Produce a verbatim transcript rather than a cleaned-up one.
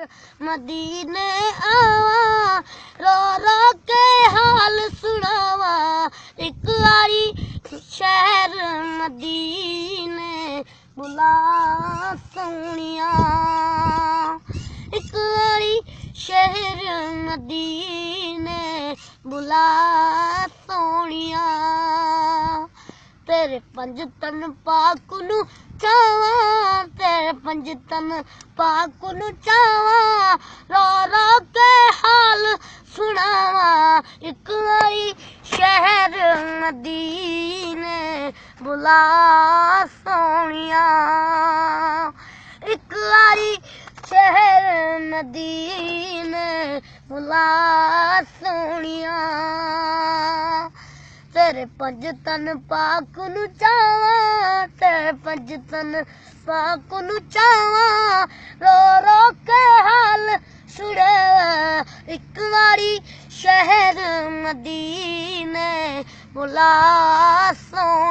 मदीने आवा, रो रो के हाल सुनावा। एक बारी शहर मदीने बुला सोनिया, एक बारी शहर मदीने बुला सोनिया। तेरे पंज तन पाक नू चावा, तेरे पंज तन पाक नू चावा, रो रो के हाल सुनावा। एक बारी शहर मदीने बुला सोनिया, एक बारी शहर मदीने बुला सोनिया। तेरे पंज तन पाक नू चावा, तेरे पंज तन पाक नू चावा, रो रो के हाल सुने। एक बारी शहर मदीने बुला सो